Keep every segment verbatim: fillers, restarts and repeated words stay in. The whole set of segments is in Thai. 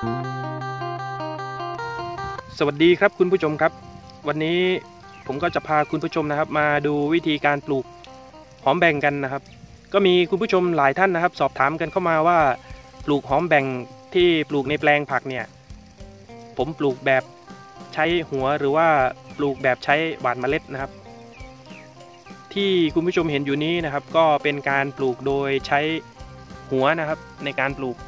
สวัสดีครับคุณผู้ชมครับวันนี้ผมก็จะพาคุณผู้ชมนะครับมาดูวิธีการปลูกหอมแบ่งกันนะครับก็มีคุณผู้ชมหลายท่านนะครับสอบถามกันเข้ามาว่าปลูกหอมแบ่งที่ปลูกในแปลงผักเนี่ยผมปลูกแบบใช้หัวหรือว่าปลูกแบบใช้หว่านเมล็ดนะครับที่คุณผู้ชมเห็นอยู่นี้นะครับก็เป็นการปลูกโดยใช้หัวนะครับในการปลูก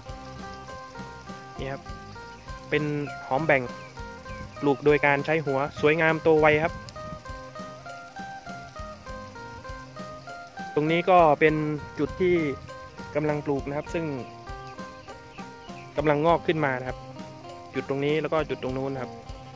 นี่ครับเป็นหอมแบ่งปลูกโดยการใช้หัวสวยงามโตไวครับตรงนี้ก็เป็นจุดที่กำลังปลูกนะครับซึ่งกำลังงอกขึ้นมานะครับจุดตรงนี้แล้วก็จุดตรงนู้นครับ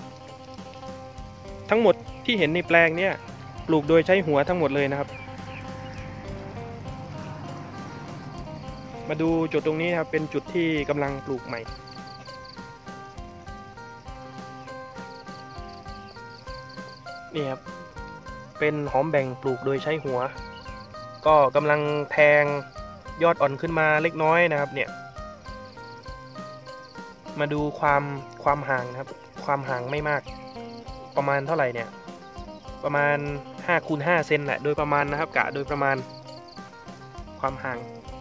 ทั้งหมดที่เห็นในแปลงเนี่ยปลูกโดยใช้หัวทั้งหมดเลยนะครับมาดูจุดตรงนี้ครับเป็นจุดที่กำลังปลูกใหม่นี่ครับเป็นหอมแบ่งปลูกโดยใช้หัวก็กำลังแทงยอดอ่อนขึ้นมาเล็กน้อยนะครับเนี่ยมาดูความความห่างนะครับความห่างไม่มากประมาณเท่าไหร่เนี่ยประมาณห้าคูณห้าเซนแหละโดยประมาณนะครับกะโดยประมาณความห่าง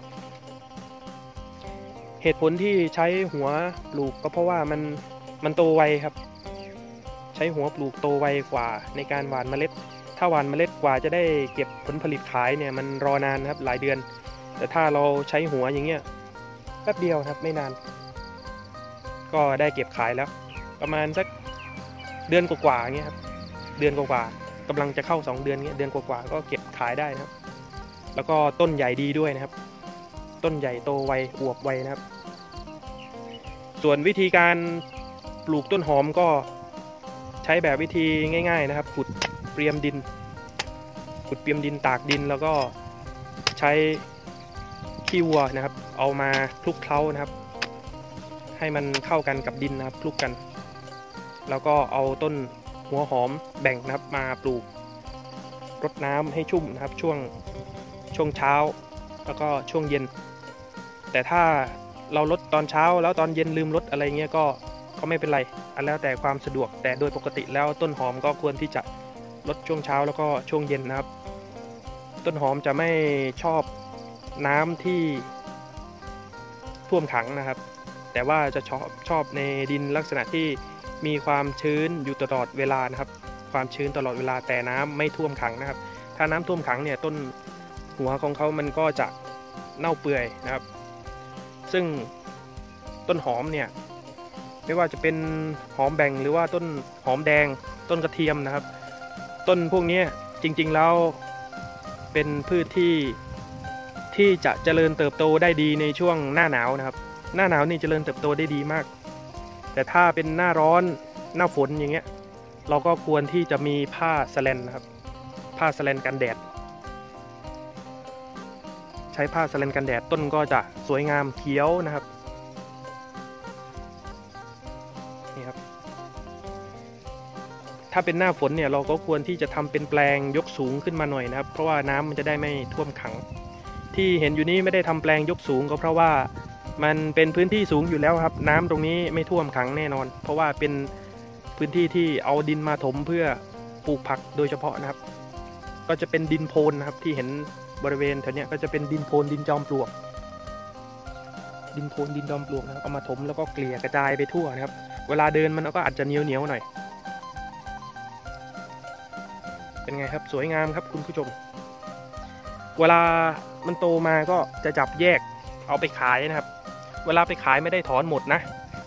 เหตุผลที่ใช้หัวปลูกก็เพราะว่ามันมันโตไวครับใช้หัวปลูกโตไวกว่าในการหว่านเมล็ดถ้าหว่านเมล็ดกว่าจะได้เก็บผลผลิตขายเนี่ยมันรอนานครับหลายเดือนแต่ถ้าเราใช้หัวอย่างเงี้ยแป๊บเดียวครับไม่นานก็ได้เก็บขายแล้วประมาณสักเดือนกว่าๆเงี้ยครับเดือนกว่าๆกำลังจะเข้าสองเดือนเงี้ยเดือนกว่าๆก็เก็บขายได้นะครับแล้วก็ต้นใหญ่ดีด้วยนะครับต้นใหญ่โตไวอวบไวนะครับส่วนวิธีการปลูกต้นหอมก็ใช้แบบวิธีง่ายๆนะครับขุดเตรียมดินขุดเตรียมดินตากดินแล้วก็ใช้ขี้วัวนะครับเอามาคลุกเคล้านะครับให้มันเข้ากันกับดินนะครับคลุกกันแล้วก็เอาต้นหัวหอมแบ่งนะครับมาปลูกรดน้ำให้ชุ่มนะครับช่วงช่วงเช้าแล้วก็ช่วงเย็นแต่ถ้าเราลดตอนเช้าแล้วตอนเย็นลืมลดอะไรเงี้ยก็ก็ไม่เป็นไรอันแล้วแต่ความสะดวกแต่โดยปกติแล้วต้นหอมก็ควรที่จะลดช่วงเช้าแล้วก็ช่วงเย็นนะครับต้นหอมจะไม่ชอบน้ำที่ท่วมขังนะครับแต่ว่าจะชอบชอบในดินลักษณะที่มีความชื้นอยู่ตลอดเวลานะครับความชื้นตลอดเวลาแต่น้ำไม่ท่วมขังนะครับถ้าน้ำท่วมขังเนี่ยต้นหัวของเขามันก็จะเน่าเปื่อยนะครับซึ่งต้นหอมเนี่ยไม่ว่าจะเป็นหอมแบ่งหรือว่าต้นหอมแดงต้นกระเทียมนะครับต้นพวกนี้จริงๆแล้วเป็นพืชที่ที่จะเจริญเติบโตได้ดีในช่วงหน้าหนาวนะครับหน้าหนาวนี่เจริญเติบโตได้ดีมากแต่ถ้าเป็นหน้าร้อนหน้าฝนอย่างเงี้ยเราก็ควรที่จะมีผ้าสแลนนะครับผ้าสแลนกันแดดใช้ผ้าสแลนกันแดดต้นก็จะสวยงามเขียวนะครับนี่ครับถ้าเป็นหน้าฝนเนี่ยเราก็ควรที่จะทำเป็นแปลงยกสูงขึ้นมาหน่อยนะครับเพราะว่าน้ำมันจะได้ไม่ท่วมขังที่เห็นอยู่นี้ไม่ได้ทำแปลงยกสูงก็เพราะว่ามันเป็นพื้นที่สูงอยู่แล้วครับน้ำตรงนี้ไม่ท่วมขังแน่นอนเพราะว่าเป็นพื้นที่ที่เอาดินมาถมเพื่อปลูกผักโดยเฉพาะนะครับก็จะเป็นดินโพนนะครับที่เห็นบริเวณแถวนี้ก็จะเป็นดินโพนดินจอมปลวกดินโพนดินจอมปลวกนะครับเอามาถมแล้วก็เกลี่ยกระจายไปทั่วนะครับเวลาเดินมันก็อาจจะเหนียวเหนียวหน่อยเป็นไงครับสวยงามครับคุณผู้ชมเวลามันโตมาก็จะจับแยกเอาไปขายนะครับเวลาไปขายไม่ได้ถอนหมดนะ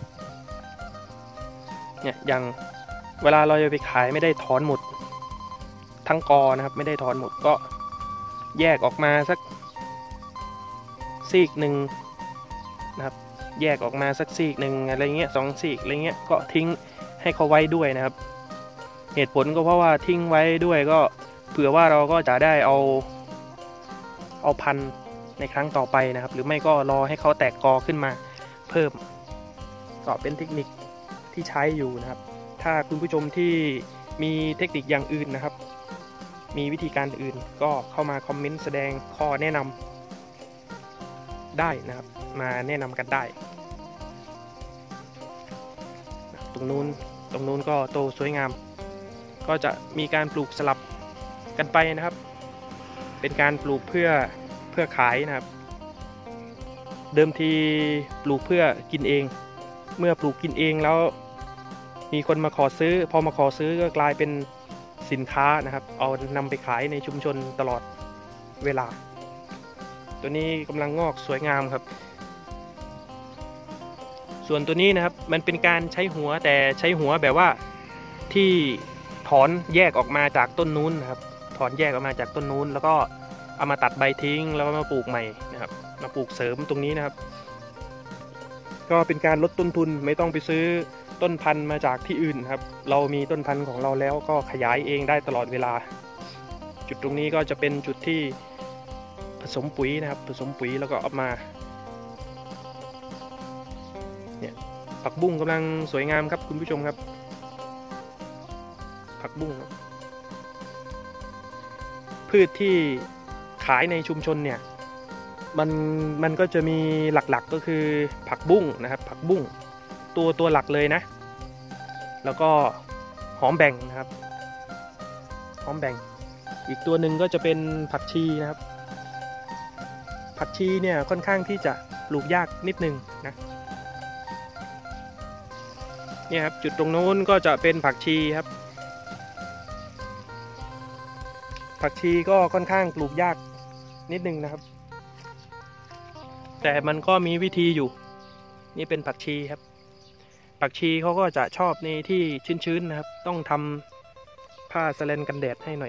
เนี่ยอย่างเวลาเราจะไปขายไม่ได้ถอนหมดทั้งกอนะครับไม่ได้ถอนหมดก็แยกออกมาสักซีกหนึ่งนะครับแยกออกมาสักซีกหนึ่งอะไรเงี้ยสองซีกอะไรเงี้ยก็ทิ้งให้เขาไว้ด้วยนะครับเหตุผลก็เพราะว่าทิ้งไว้ด้วยก็เผื่อว่าเราก็จะได้เอาเอาพันธุ์ในครั้งต่อไปนะครับหรือไม่ก็รอให้เขาแตกกอขึ้นมาเพิ่มก็เป็นเทคนิคที่ใช้อยู่นะครับถ้าคุณผู้ชมที่มีเทคนิคอย่างอื่นนะครับมีวิธีการอื่นก็เข้ามาคอมเมนต์แสดงข้อแนะนำได้นะครับมาแนะนำกันได้ตรงนู้นตรงนู้นก็โตสวยงามก็จะมีการปลูกสลับกันไปนะครับ เป็นการปลูกเพื่อเพื่อขายนะครับ เดิมทีปลูกเพื่อกินเองเมื่อปลูกกินเองแล้วมีคนมาขอซื้อพอมาขอซื้อก็กลายเป็นสินค้านะครับเอานำไปขายในชุมชนตลอดเวลาตัวนี้กำลังงอกสวยงามครับส่วนตัวนี้นะครับมันเป็นการใช้หัวแต่ใช้หัวแบบว่าที่ถอนแยกออกมาจากต้นนู้นนะครับถอนแยกออกมาจากต้นนู้นแล้วก็เอามาตัดใบทิ้งแล้วมาปลูกใหม่นะครับมาปลูกเสริมตรงนี้นะครับก็เป็นการลดต้นทุนไม่ต้องไปซื้อต้นพันธุ์มาจากที่อื่นครับเรามีต้นพันธุ์ของเราแล้วก็ขยายเองได้ตลอดเวลาจุดตรงนี้ก็จะเป็นจุดที่ผสมปุ๋ยนะครับผสมปุ๋ยแล้วก็เอามาเนี่ยผักบุ้งกำลังสวยงามครับคุณผู้ชมครับผักบุ้งพืชที่ขายในชุมชนเนี่ยมันมันก็จะมีหลักๆก็คือผักบุ้งนะครับผักบุ้งตัวตัวหลักเลยนะแล้วก็หอมแบ่งนะครับหอมแบ่งอีกตัวหนึ่งก็จะเป็นผักชีนะครับผักชีเนี่ยค่อนข้างที่จะปลูกยากนิดนึงนะเนี่ยครับจุดตรงโน้นก็จะเป็นผักชีครับผักชีก็ค่อนข้างปลูกยากนิดนึงนะครับแต่มันก็มีวิธีอยู่นี่เป็นผักชีครับผักชีเขาก็จะชอบในที่ชื้นๆนะครับต้องทำผ้าสแลนกันแดดให้หน่อย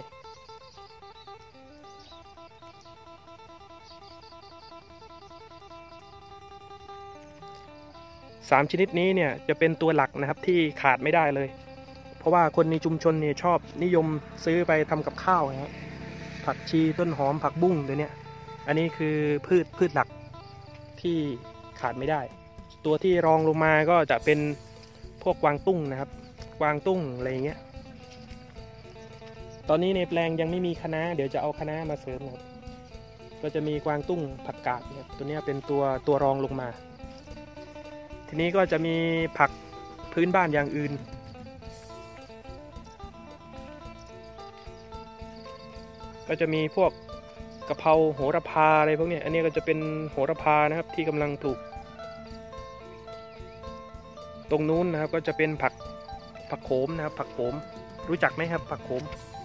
สามชนิดนี้เนี่ยจะเป็นตัวหลักนะครับที่ขาดไม่ได้เลยเพราะว่าคนในชุมชนเนี่ยชอบนิยมซื้อไปทำกับข้าวนะครับผักชีต้นหอมผักบุ้งตัวเนี้ยอันนี้คือพืชพืชหลักที่ขาดไม่ได้ตัวที่รองลงมาก็จะเป็นพวกกวางตุ้งนะครับกวางตุ้งอะไรอย่างเงี้ยตอนนี้ในแปลงยังไม่มีคะน้าเดี๋ยวจะเอาคะน้ามาเสริมนะครับก็จะมีกวางตุ้งผักกาดเนี่ยตัวนี้เป็นตัวตัวรองลงมาทีนี้ก็จะมีผักพื้นบ้านอย่างอื่นก็จะมีพวกกะเพราโหระพาอะไรพวกนี้อันนี้ก็จะเป็นโหระพานะครับที่กำลังปลูกตรงนู้นนะครับก็จะเป็นผักผักโขมนะครับผักโขมรู้จักไหมครับผักโขม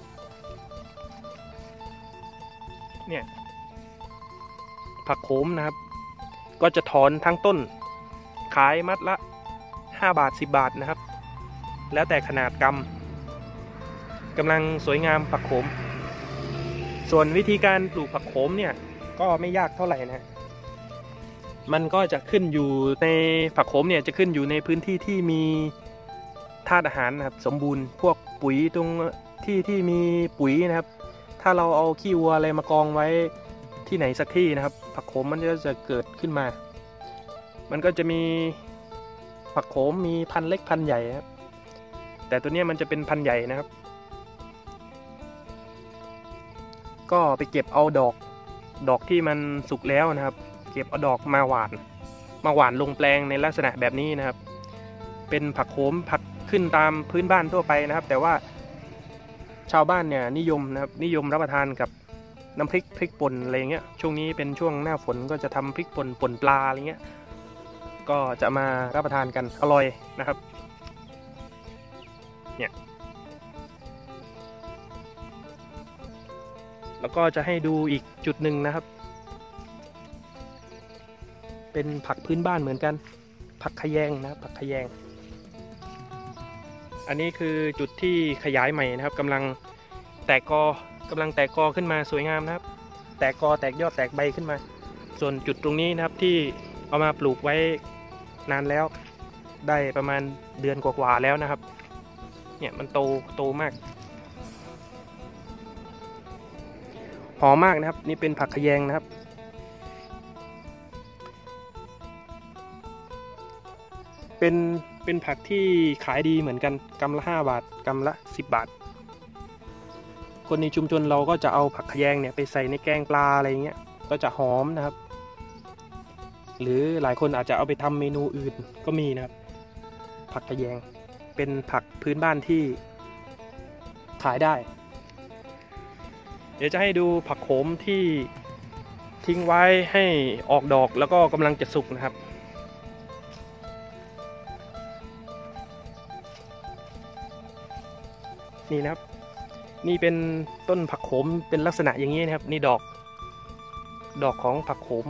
เนี่ยผักโขมนะครับก็จะถอนทั้งต้นขายมัดละห้าบาทสิบบาทนะครับแล้วแต่ขนาดกำกำลังสวยงามผักโขมส่วนวิธีการปลูกผักโขมเนี่ยก็ไม่ยากเท่าไหร่นะมันก็จะขึ้นอยู่ในผักโขมเนี่ยจะขึ้นอยู่ในพื้นที่ที่มีธาตุอาหารนะครับสมบูรณ์พวกปุ๋ยตรงที่ที่มีปุ๋ยนะครับถ้าเราเอาขี้วัวอะไรมากองไว้ที่ไหนสักที่นะครับผักโขมมันก็จะเกิดขึ้นมามันก็จะมีผักโขมมีพันธุ์เล็กพันธุ์ใหญ่ครับแต่ตัวนี้มันจะเป็นพันธุ์ใหญ่นะครับก็ไปเก็บเอาดอกดอกที่มันสุกแล้วนะครับเก็บเอาดอกมาหว่านมาหว่านลงแปลงในลักษณะแบบนี้นะครับเป็นผักโขมผักขึ้นตามพื้นบ้านทั่วไปนะครับแต่ว่าชาวบ้านเนี่ยนิยมนะครับนิยมรับประทานกับน้ำพริกพริกป่นอะไรเงี้ยช่วงนี้เป็นช่วงหน้าฝนก็จะทำพริกป่นป่นปลาอะไรเงี้ยก็จะมารับประทานกันอร่อยนะครับเนี่ยแล้วก็จะให้ดูอีกจุดหนึ่งนะครับเป็นผักพื้นบ้านเหมือนกันผักขะแยงนะครับผักขะแยงอันนี้คือจุดที่ขยายใหม่นะครับกำลังแตกกอกำลังแตกกอขึ้นมาสวยงามนะครับแตกกอแตกยอดแตกใบขึ้นมาส่วนจุดตรงนี้นะครับที่เอามาปลูกไว้นานแล้วได้ประมาณเดือนกว่าๆแล้วนะครับเนี่ยมันโตโตมากหอมมากนะครับนี่เป็นผักขะแยงนะครับเป็นเป็นผักที่ขายดีเหมือนกันกำละห้าบาทกำละสิบบาทคนในชุมชนเราก็จะเอาผักขะแยงเนี่ยไปใส่ในแกงปลาอะไรเงี้ยก็จะหอมนะครับหรือหลายคนอาจจะเอาไปทำเมนูอื่นก็มีนะครับผักขะแยงเป็นผักพื้นบ้านที่ขายได้ เดี๋ยวจะให้ดูผักโขมที่ทิ้งไว้ให้ออกดอกแล้วก็กำลังจะสุกนะครับนี่นะครับนี่เป็นต้นผักโขมเป็นลักษณะอย่างนี้นะครับนี่ดอกดอกของผักโขม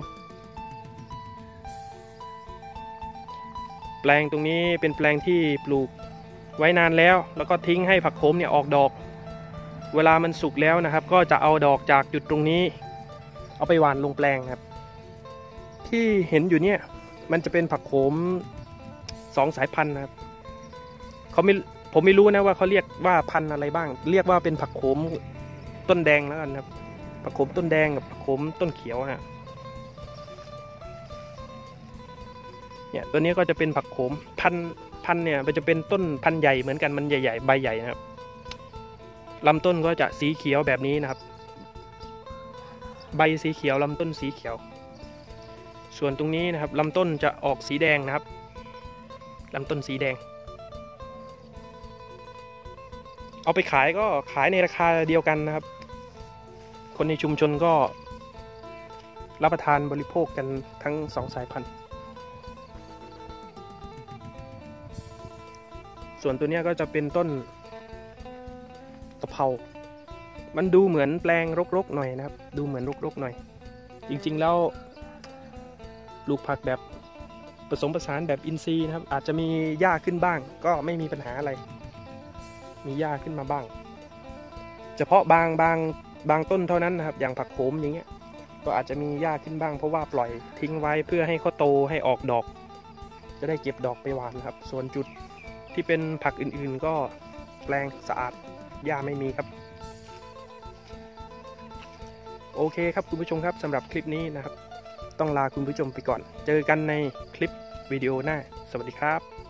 แปลงตรงนี้เป็นแปลงที่ปลูกไว้นานแล้วแล้วก็ทิ้งให้ผักโขมเนี่ยออกดอกเวลามันสุกแล้วนะครับก็จะเอาดอกจากจุดตรงนี้เอาไปหว่านลงแปลงครับที่เห็นอยู่เนี่ยมันจะเป็นผักโขมสองสายพันธุ์นะครับเขาไม่ผมไม่รู้นะว่าเขาเรียกว่าพันธุ์อะไรบ้างเรียกว่าเป็นผักโขมต้นแดงแล้วกันครับผักโขมต้นแดงกับผักโขมต้นเขียวฮะเนี่ยตัวนี้ก็จะเป็นผักโขมพันพันเนี่ยมันจะเป็นต้นพันใหญ่เหมือนกันมันใหญ่ๆใบใหญ่นะครับลำต้นก็จะสีเขียวแบบนี้นะครับใบสีเขียวลำต้นสีเขียวส่วนตรงนี้นะครับลำต้นจะออกสีแดงนะครับลำต้นสีแดงเอาไปขายก็ขายในราคาเดียวกันนะครับคนในชุมชนก็รับประทานบริโภคกันทั้งสองสายพันธุ์ส่วนตัวนี้ก็จะเป็นต้นกะเพรามันดูเหมือนแปลงรกๆหน่อยนะครับดูเหมือนรกๆหน่อยจริงๆแล้วปลูกผักแบบผสมผสานแบบอินทรีย์นะครับอาจจะมีหญ้าขึ้นบ้างก็ไม่มีปัญหาอะไรมีหญ้าขึ้นมาบ้างเฉพาะบางบางบางต้นเท่านั้นนะครับอย่างผักโขมอย่างเงี้ยก็อาจจะมีหญ้าขึ้นบ้างเพราะว่าปล่อยทิ้งไว้เพื่อให้เขาโตให้ออกดอกจะได้เก็บดอกไปหว่านครับส่วนจุดที่เป็นผักอื่นๆก็แปลงสะอาดหญ้าไม่มีครับโอเคครับคุณผู้ชมครับสำหรับคลิปนี้นะครับต้องลาคุณผู้ชมไปก่อนเจอกันในคลิปวิดีโอหน้าสวัสดีครับ